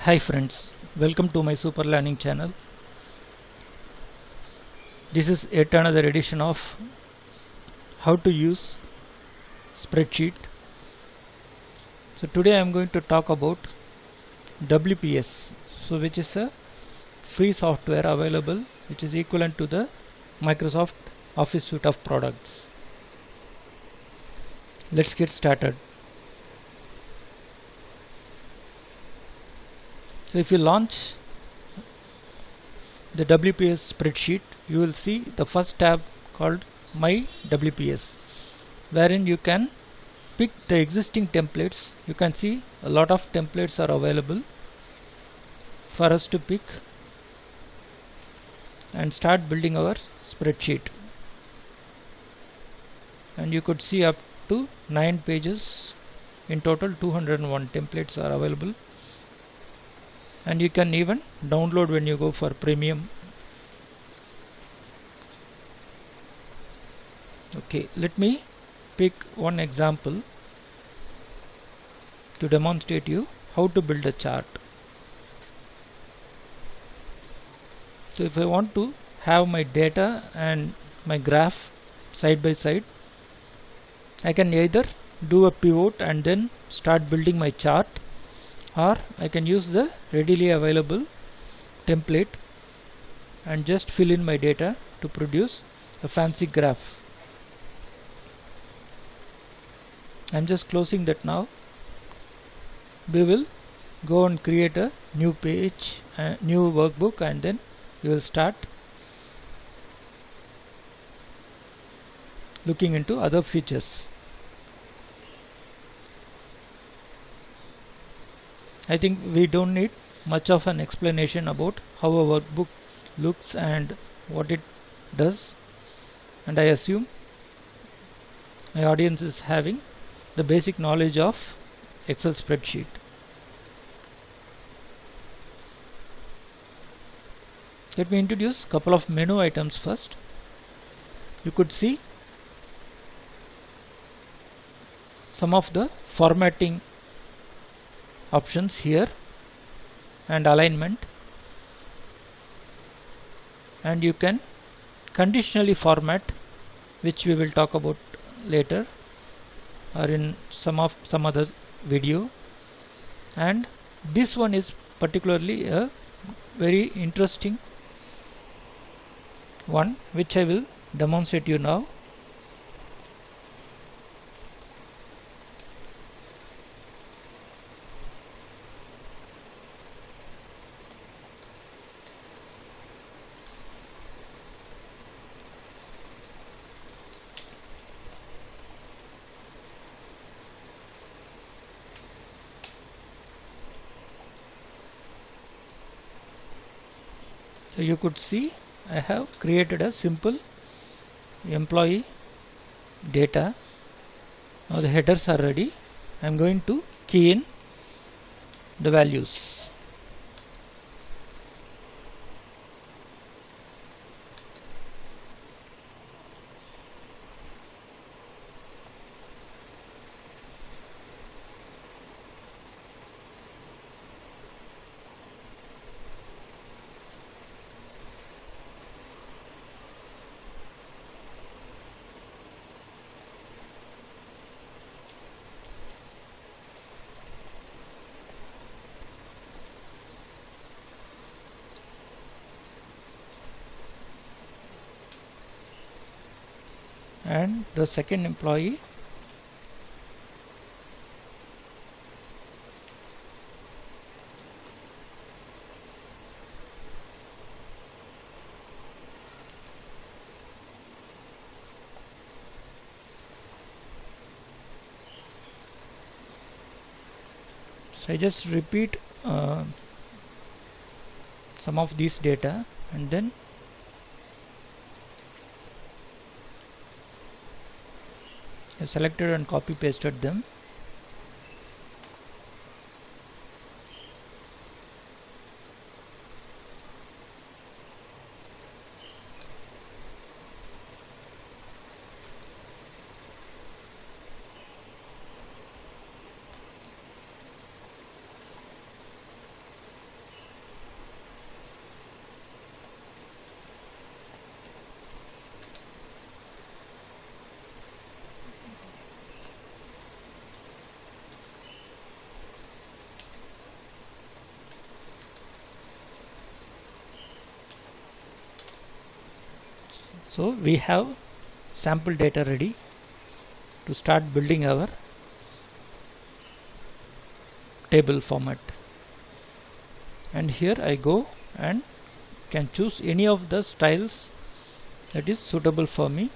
Hi friends, welcome to my super learning channel. This is yet another edition of how to use spreadsheet. So today I am going to talk about WPS, which is a free software available which is equivalent to the Microsoft Office suite of products. Let's get started. So if you launch the WPS spreadsheet, you will see the first tab called My WPS, wherein you can pick the existing templates. You can see a lot of templates are available for us to pick and start building our spreadsheet. And you could see up to 9 pages. In total 201 templates are available, and you can even download when you go for premium. Okay, let me pick one example to demonstrate you how to build a chart. So if I want to have my data and my graph side by side, I can either do a pivot and then start building my chart, or I can use the readily available template and just fill in my data to produce a fancy graph. I'm just closing that now. We will go and create a new page, new workbook, and then we will start looking into other features. I think we don't need much of an explanation about how a workbook looks and what it does, and I assume my audience is having the basic knowledge of Excel spreadsheet. Let me introduce a couple of menu items first. You could see some of the formatting options here and alignment, and you can conditionally format, which we will talk about later or in some other video. And this one is particularly a very interesting one, which I will demonstrate you now. So you could see I have created a simple employee data. Now the headers are ready. I am going to key in the values. And the second employee, so I just repeat some of these data and then I selected and copy pasted them. So we have sample data ready to start building our table format, and here I go and can choose any of the styles that is suitable for me.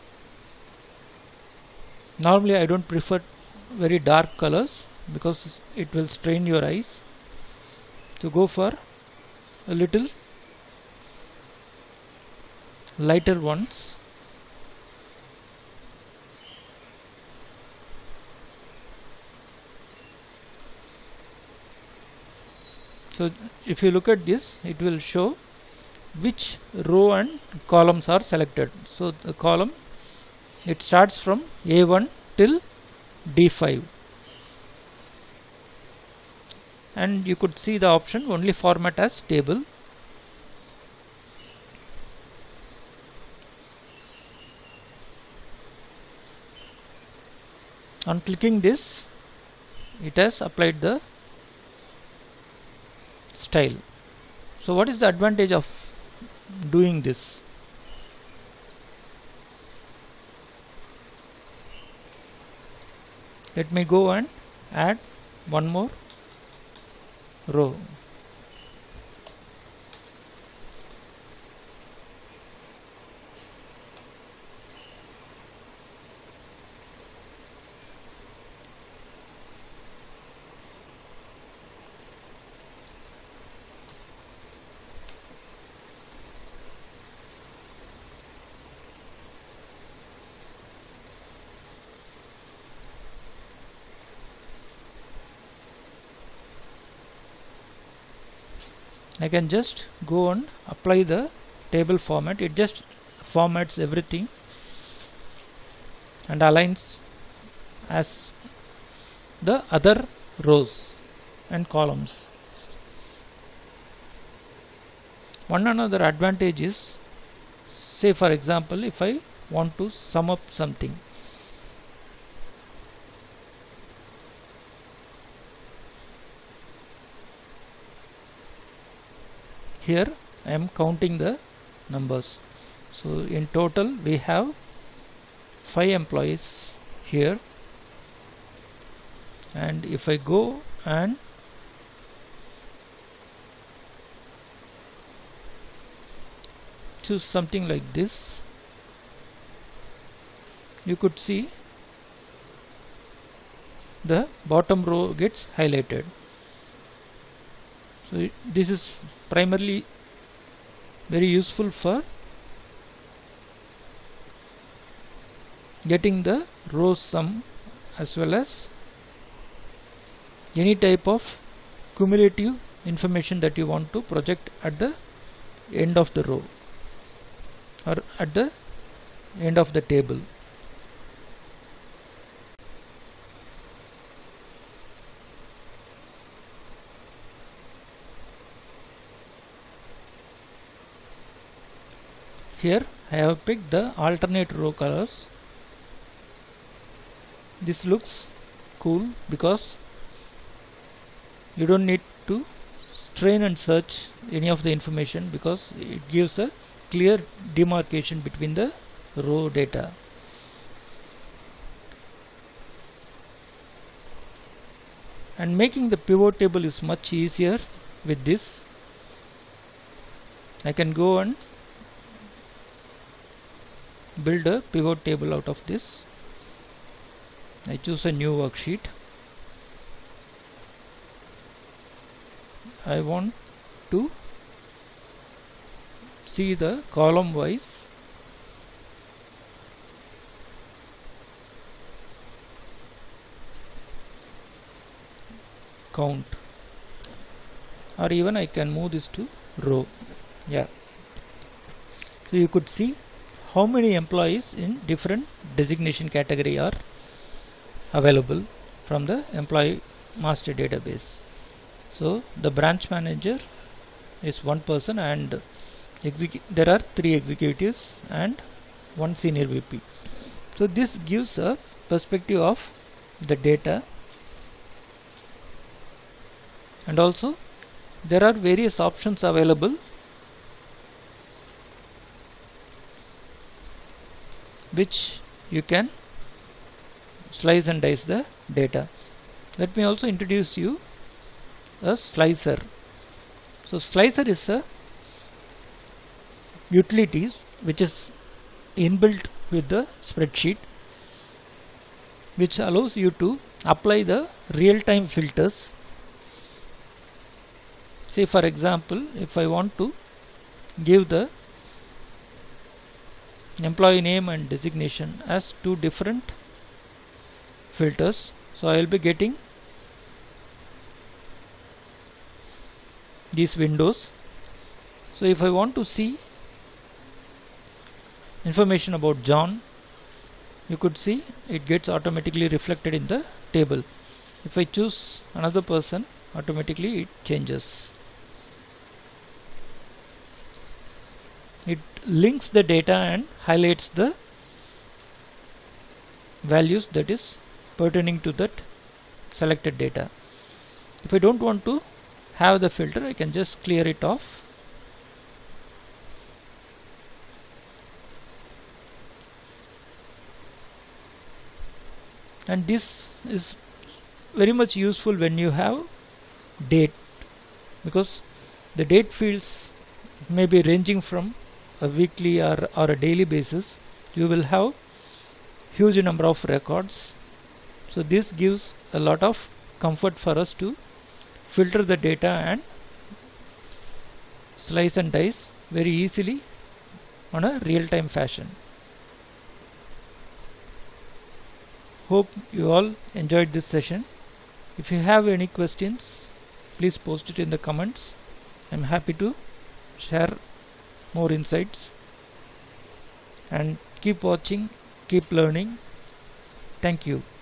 Normally I don't prefer very dark colors because it will strain your eyes, to go for a little lighter ones. So if you look at this, it will show which row and columns are selected. So the column, it starts from A1 till D5, and you could see the option only format as table. On clicking this, it has applied the style. So what is the advantage of doing this? Let me go and add one more row. I can just go and apply the table format. It just formats everything and aligns as the other rows and columns. One another advantage is, say for example, if I want to sum up something, here I am counting the numbers. So in total we have 5 employees here, and if I go and choose something like this, you could see the bottom row gets highlighted. So this is primarily very useful for getting the row sum as well as any type of cumulative information that you want to project at the end of the row or at the end of the table. Here I have picked the alternate row colors. This looks cool because you don't need to strain and search any of the information, because it gives a clear demarcation between the row data. And making the pivot table is much easier with this. I can go and build a pivot table out of this. I choose a new worksheet. I want to see the column wise count, or even I can move this to row. Yeah, so you could see how many employees in different designation category are available from the employee master database. So the branch manager is one person, and there are 3 executives and 1 senior VP. So this gives a perspective of the data, and also there are various options available which you can slice and dice the data. Let me also introduce you a slicer. So slicer is a utilities which is inbuilt with the spreadsheet, which allows you to apply the real-time filters. Say for example, if I want to give the employee name and designation as two different filters, so I will be getting these windows. So if I want to see information about John, you could see it gets automatically reflected in the table. If I choose another person, automatically it changes. It links the data and highlights the values that is pertaining to that selected data. If I don't want to have the filter, I can just clear it off. And this is very much useful when you have date, because the date fields may be ranging from a weekly or a daily basis. You will have huge number of records, so this gives a lot of comfort for us to filter the data and slice and dice very easily on a real-time fashion. Hope you all enjoyed this session. If you have any questions, please post it in the comments. I'm happy to share more insights. And keep watching, keep learning. Thank you.